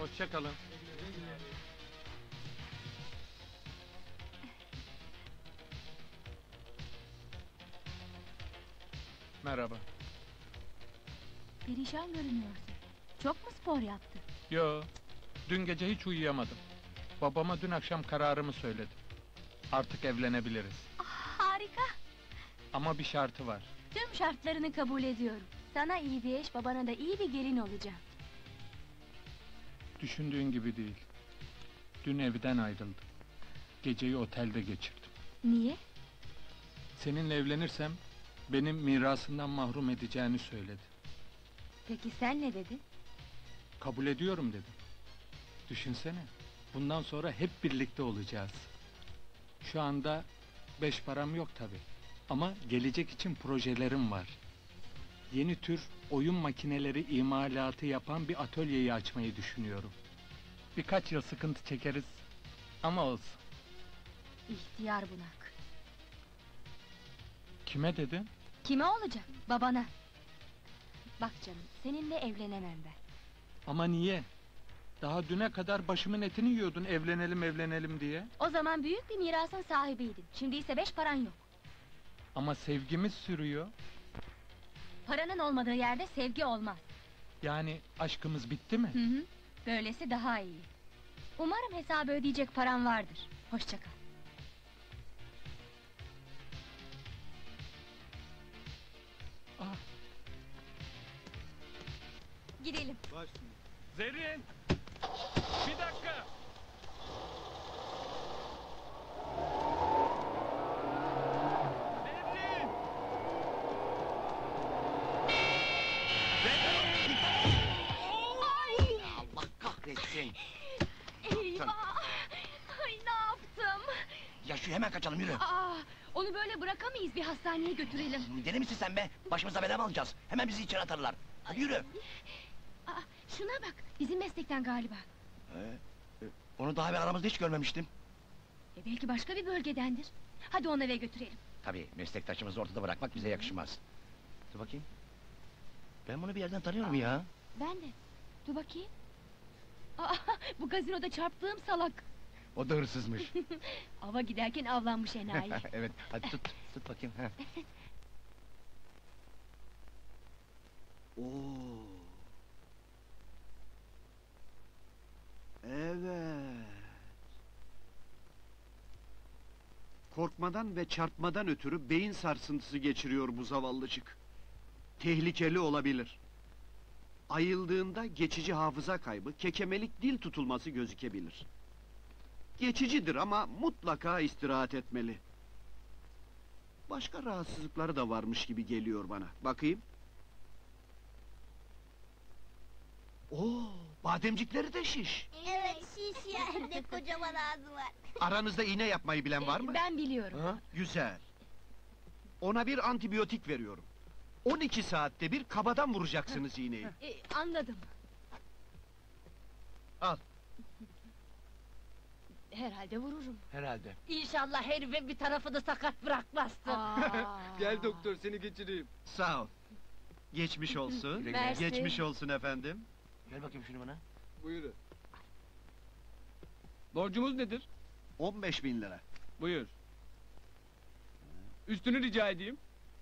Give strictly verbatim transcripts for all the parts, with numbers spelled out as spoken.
Hoşça kalın. Merhaba. Perişan görünüyorsun. Çok mu spor yaptın? Yo, dün gece hiç uyuyamadım. Babama dün akşam kararımı söyledim. Artık evlenebiliriz. Ah, harika! Ama bir şartı var. Tüm şartlarını kabul ediyorum. Sana iyi bir eş, babana da iyi bir gelin olacağım. Düşündüğün gibi değil. Dün evden ayrıldım. Geceyi otelde geçirdim. Niye? Seninle evlenirsem benim mirasından mahrum edeceğini söyledi. Peki sen ne dedin? Kabul ediyorum dedim. Düşünsene, bundan sonra hep birlikte olacağız. Şu anda beş param yok tabi. Ama gelecek için projelerim var. Yeni tür oyun makineleri imalatı yapan bir atölyeyi açmayı düşünüyorum. Birkaç yıl sıkıntı çekeriz ama olsun. İhtiyar bunak. Kime dedin? Kime olacak? Babana. Bak canım, seninle evlenemem ben. Ama niye? Daha düne kadar başımın etini yiyordun evlenelim evlenelim diye. O zaman büyük bir mirasın sahibiydin. Şimdi ise beş paran yok. Ama sevgimiz sürüyor. Paranın olmadığı yerde sevgi olmaz. Yani aşkımız bitti mi? Hı hı. Böylesi daha iyi. Umarım hesabı ödeyecek paran vardır. Hoşça kal. Ah, Gidelim. Zerrin! Bir dakika! Zerrin! Zerrin! Allah kahretsin! Eyvah! Ay, ne yaptım? Ya şu hemen kaçalım yürü! Aa, onu böyle bırakamayız, bir hastaneye götürelim. Deli misin sen be? Başımıza bela mı alacağız? Hemen bizi içeri atarlar. Hadi yürü! Aa, şuna bak, bizim meslekten galiba. Ee, e, onu daha evvel aramızda hiç görmemiştim. E, belki başka bir bölgedendir. Hadi onu eve götürelim. Tabii meslektaşımızı ortada bırakmak bize yakışmaz. Dur bakayım. Ben bunu bir yerden tanıyorum ya. Ben de. Dur bakayım. Aa, bu gazinoda çarptığım salak. O da hırsızmış. Ava giderken avlanmış enayi. Evet, hadi tut, tut bakayım. Heh. Oo. Evet. Korkmadan ve çarpmadan ötürü beyin sarsıntısı geçiriyor bu zavallıcık. Tehlikeli olabilir. Ayıldığında geçici hafıza kaybı, kekemelik dil tutulması gözükebilir. Geçicidir ama mutlaka istirahat etmeli. Başka rahatsızlıkları da varmış gibi geliyor bana. Bakayım. Oo, bademcikleri de şiş. Evet, şiş yerde kocaman ağzı var. Aranızda iğne yapmayı bilen var mı? Ben biliyorum. Ha? Güzel. Ona bir antibiyotik veriyorum. on iki saatte bir kabadan vuracaksınız iğneyi. E, anladım. Al. Herhalde vururum. Herhalde. İnşallah herife bir tarafını sakat bırakmazsın. Aa. Gel doktor seni geçireyim. Sağ ol. Geçmiş olsun. Güle güle. Mersi. Geçmiş olsun efendim. Ver bakayım şunu bana. Buyurun. Borcumuz nedir? on beş bin lira. Buyur. Üstünü rica edeyim.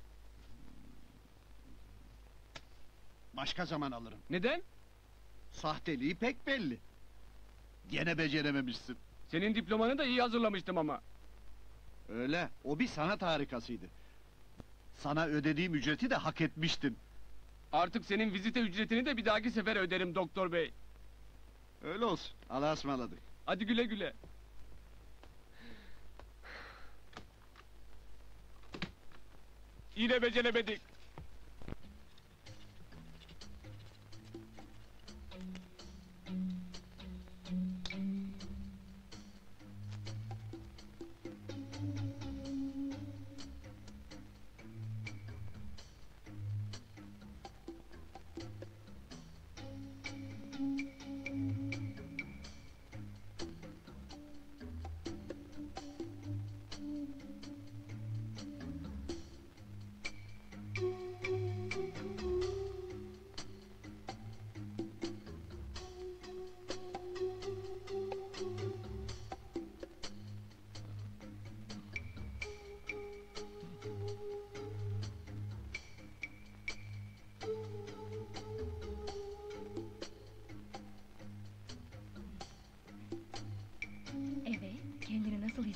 Başka zaman alırım. Neden? Sahteliği pek belli. Gene becerememişsin. Senin diplomanı da iyi hazırlamıştım ama. Öyle, o bir sanat harikasıydı. Sana ödediğim ücreti de hak etmiştin. Artık senin vizite ücretini de bir dahaki sefer öderim doktor bey. Öyle olsun, Allah'a ısmarladık. Hadi güle güle. Yine beceremedik.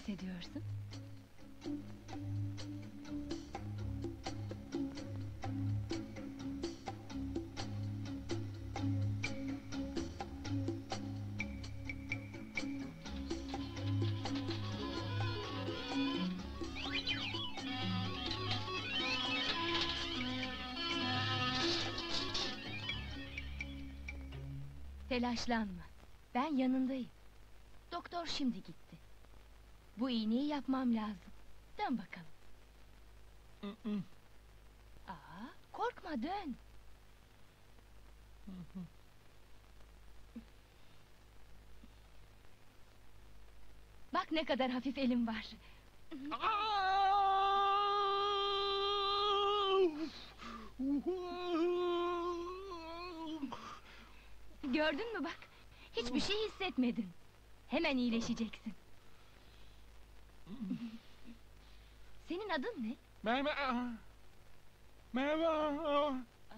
hissediyorsun? Telaşlanma. Ben yanındayım. Doktor şimdi gitti. Bu iğneyi yapmam lazım. Dön bakalım. Hı hı. Aa, korkma dön. Bak ne kadar hafif elim var. Gördün mü bak? Hiçbir şey hissetmedin. Hemen iyileşeceksin. Senin adın ne? Merhaba. Merhaba.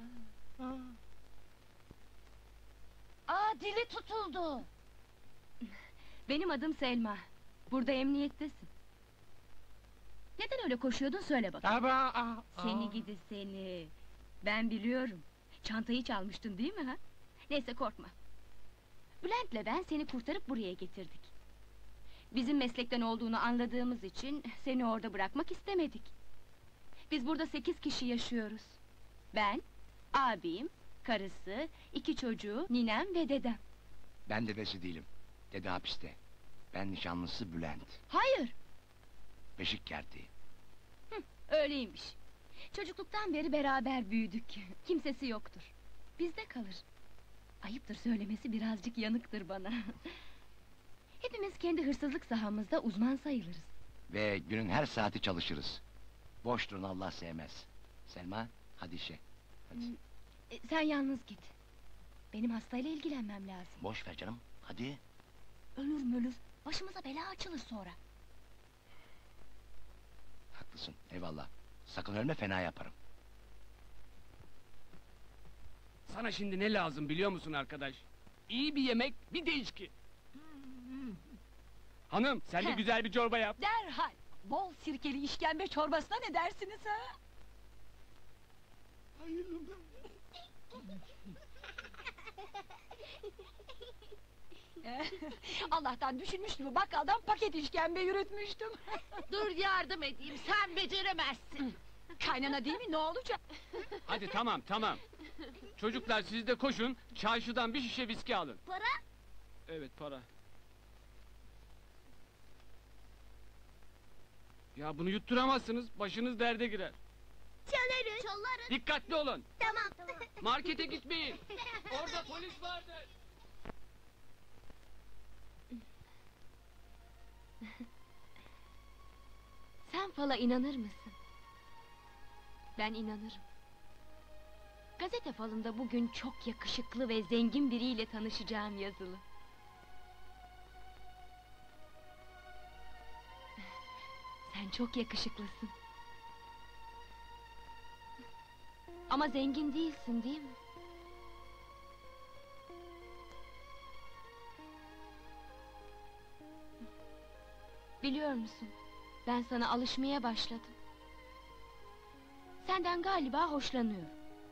Aa, dili tutuldu. Benim adım Selma. Burada emniyettesin. Neden öyle koşuyordun söyle bakalım. Merhaba. Seni gidi seni. Ben biliyorum. Çantayı çalmıştın değil mi ha? Neyse korkma. Bülent'le ben seni kurtarıp buraya getirdik. Bizim meslekten olduğunu anladığımız için seni orada bırakmak istemedik. Biz burada sekiz kişi yaşıyoruz. Ben, abim, karısı, iki çocuğu, ninem ve dedem. Ben dedesi değilim. Dede hapiste. Ben nişanlısı Bülent. Hayır, Beşik kerteği. öyleymiş. Çocukluktan beri beraber büyüdük. Kimsesi yoktur. Bizde kalır. Ayıptır söylemesi, birazcık yanıktır bana. Hepimiz kendi hırsızlık sahamızda uzman sayılırız. Ve günün her saati çalışırız. Boş durun Allah sevmez. Selma, hadi işe. Hadi. E, sen yalnız git. Benim hastayla ilgilenmem lazım. Boş ver canım, hadi. Ölür mölür, başımıza bela açılır sonra. Haklısın, eyvallah. Sakın ölme, fena yaparım. Sana şimdi ne lazım biliyor musun arkadaş? İyi bir yemek, bir de içki. Hanım, sen de Heh. güzel bir çorba yap. Derhal. Bol sirkeli işkembe çorbasına ne dersiniz ha? Allah'tan düşünmüştüm. Bak adam paket işkembe yürütmüştüm. Dur yardım edeyim, sen beceremezsin. Kaynana değil mi, ne olacak? Hadi tamam, tamam. Çocuklar siz de koşun, çarşıdan bir şişe viski alın. Para? Evet, para. Ya bunu yutturamazsınız, başınız derde girer. Çalarız. Çalarız. Dikkatli olun, Tamam. Tamam. markete gitmeyin. Orada polis vardır. Sen fala inanır mısın? Ben inanırım. Gazete falında bugün çok yakışıklı ve zengin biriyle tanışacağım yazılı. Sen çok yakışıklısın. Ama zengin değilsin, değil mi? Biliyor musun? Ben sana alışmaya başladım. Senden galiba hoşlanıyorum.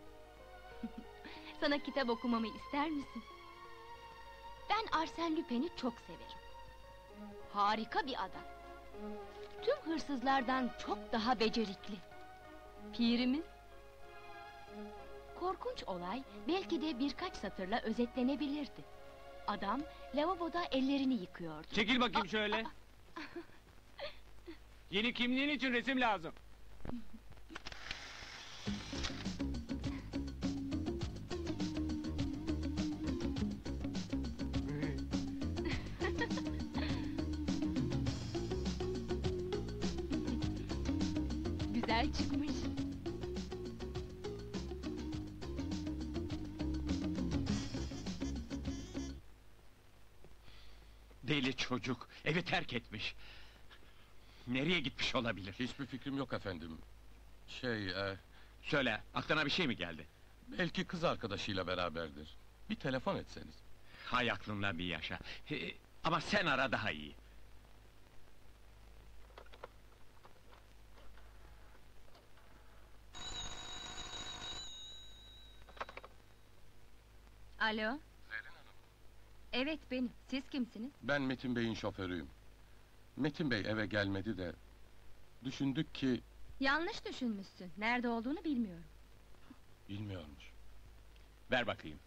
Sana kitap okumamı ister misin? Ben Arsène Lupin'i çok severim. Harika bir adam. Tüm hırsızlardan çok daha becerikli. Pirimiz. Korkunç olay belki de birkaç satırla özetlenebilirdi. Adam lavaboda ellerini yıkıyordu. Çekil bakayım şöyle. Yeni kimliğin için resim lazım. Güzel çıkmış. Deli çocuk, evi terk etmiş. Nereye gitmiş olabilir? Hiçbir fikrim yok efendim. Şey, e, Söyle, aklına bir şey mi geldi? belki kız arkadaşıyla beraberdir. Bir telefon etseniz. Hay aklınla bir yaşa. He, ama sen ara daha iyi. Alo? Evet benim. Siz kimsiniz? Ben Metin Bey'in şoförüyüm. Metin Bey eve gelmedi de... Düşündük ki... Yanlış düşünmüşsün. Nerede olduğunu bilmiyorum. Bilmiyormuş. Ver bakayım.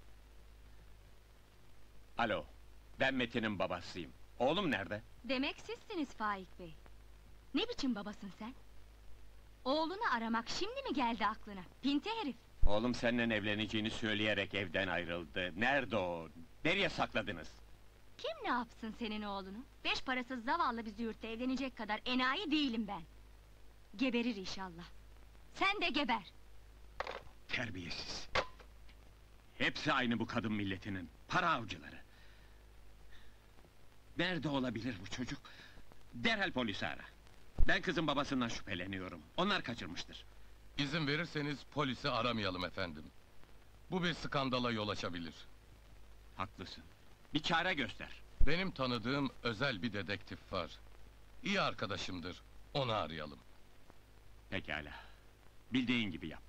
Alo, ben Metin'in babasıyım. Oğlum nerede? Demek sizsiniz Faik Bey. Ne biçim babasın sen? Oğlunu aramak şimdi mi geldi aklına? Pinti herif! Oğlum seninle evleneceğini söyleyerek evden ayrıldı. Nerede o? Nereye sakladınız? Kim ne yapsın senin oğlunu? Beş parasız zavallı bir züğürtle evlenecek kadar enayi değilim ben. Geberir inşallah. Sen de geber! Terbiyesiz! Hepsi aynı bu kadın milletinin, para avcıları! Nerede olabilir bu çocuk? Derhal polisi ara! Ben kızın babasından şüpheleniyorum, onlar kaçırmıştır. İzin verirseniz polisi aramayalım efendim. Bu bir skandala yol açabilir. Haklısın, bir çare göster! Benim tanıdığım özel bir dedektif var. İyi arkadaşımdır, onu arayalım. Pekala, bildiğin gibi yap.